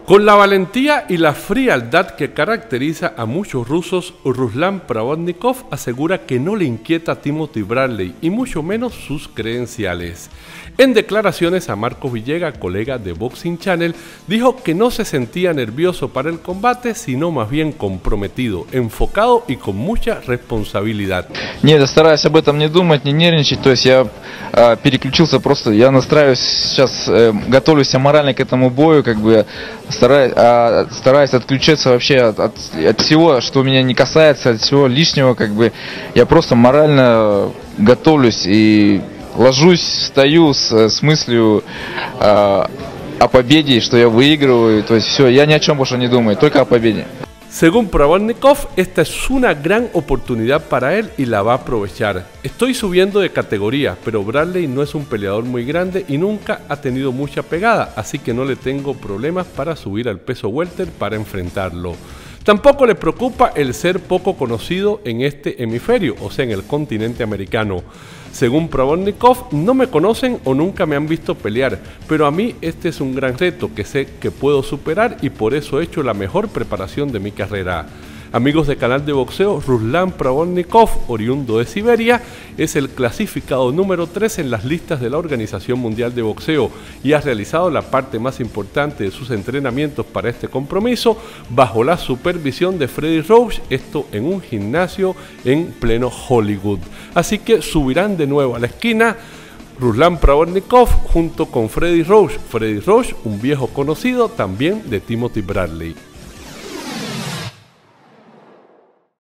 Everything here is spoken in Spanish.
Con la valentía y la frialdad que caracteriza a muchos rusos, Ruslan Pravodnikov asegura que no le inquieta a Timothy Bradley y mucho menos sus credenciales. En declaraciones a Marcos Villegas, colega de Boxing Channel, dijo que no se sentía nervioso para el combate, sino más bien comprometido, enfocado y con mucha responsabilidad. Нет, я стараюсь об этом не думать, не нервничать, то есть я переключился просто, я настраиваюсь сейчас, готовлюсь морально к этому бою, как бы стараюсь отключиться вообще от всего, что меня не касается, от всего лишнего, как бы я просто морально готовлюсь и ложусь, встаю с мыслью о победе, что я выигрываю, то есть все, я ни о чем больше не думаю, только о победе. Según Pravodnikov, esta es una gran oportunidad para él y la va a aprovechar. Estoy subiendo de categoría, pero Bradley no es un peleador muy grande y nunca ha tenido mucha pegada, así que no le tengo problemas para subir al peso welter para enfrentarlo. Tampoco le preocupa el ser poco conocido en este hemisferio, o sea en el continente americano. Según Pravodnikov, no me conocen o nunca me han visto pelear, pero a mí este es un gran reto que sé que puedo superar y por eso he hecho la mejor preparación de mi carrera. Amigos de canal de boxeo, Ruslan Pravodnikov, oriundo de Siberia, es el clasificado número 3 en las listas de la Organización Mundial de Boxeo y ha realizado la parte más importante de sus entrenamientos para este compromiso bajo la supervisión de Freddie Roach, esto en un gimnasio en pleno Hollywood. Así que subirán de nuevo a la esquina Ruslan Pravodnikov junto con Freddie Roach. Freddie Roach, un viejo conocido también de Timothy Bradley.